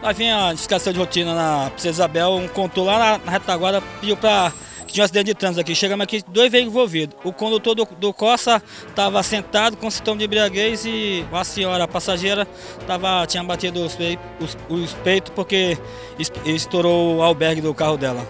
Nós vinha a fiscalização de rotina na Princesa Isabel, um condutor lá na retaguarda pediu para que tinha um acidente de trânsito aqui. Chegamos aqui, 2 veículos envolvidos. O condutor do Corsa estava sentado com sintoma de embriaguez e uma senhora passageira tinha batido os peitos porque estourou o albergue do carro dela.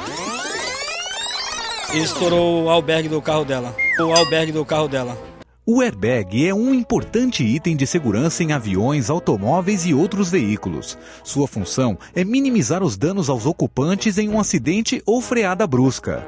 Estourou o albergue do carro dela. O albergue do carro dela. O airbag é um importante item de segurança em aviões, automóveis e outros veículos. Sua função é minimizar os danos aos ocupantes em um acidente ou freada brusca.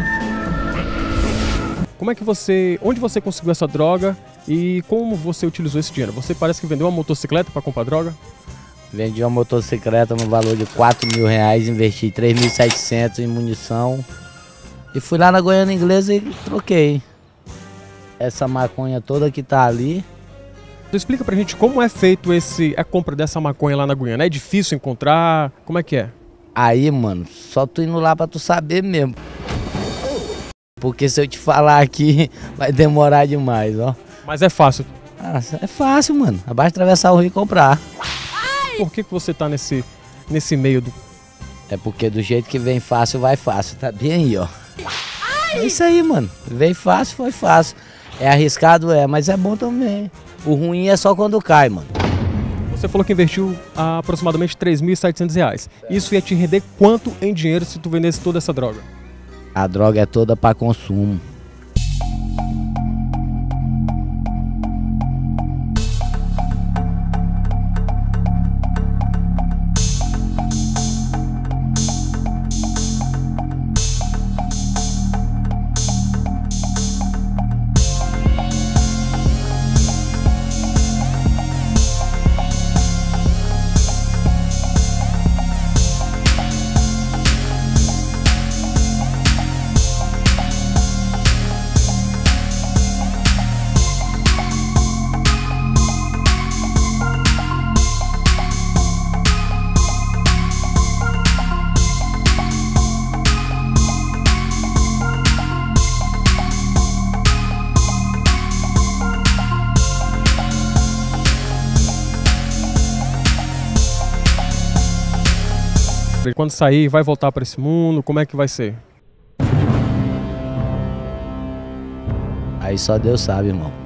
Como é que onde você conseguiu essa droga e como você utilizou esse dinheiro? Você parece que vendeu uma motocicleta para comprar droga? Vendi uma motocicleta no valor de R$ 4.000, investi R$ 3.700 em munição e fui lá na Goiânia Inglesa e troquei. Essa maconha toda que tá ali. Explica pra gente como é feito a compra dessa maconha lá na Guiana. É difícil encontrar? Como é que é? Aí, mano, só tu indo lá pra tu saber mesmo. Porque se eu te falar aqui, vai demorar demais, ó. Mas é fácil? Ah, é fácil, mano. Basta atravessar o rio e comprar. Por que você tá nesse meio do... É porque do jeito que vem fácil, vai fácil. Tá bem aí, ó. É isso aí, mano. Veio fácil, foi fácil. É arriscado, mas é bom também. O ruim é só quando cai, mano. Você falou que investiu aproximadamente R$ 3.700. Isso ia te render quanto em dinheiro se tu vendesse toda essa droga? A droga é toda para consumo. Quando sair, vai voltar para esse mundo? Como é que vai ser? Aí só Deus sabe, irmão.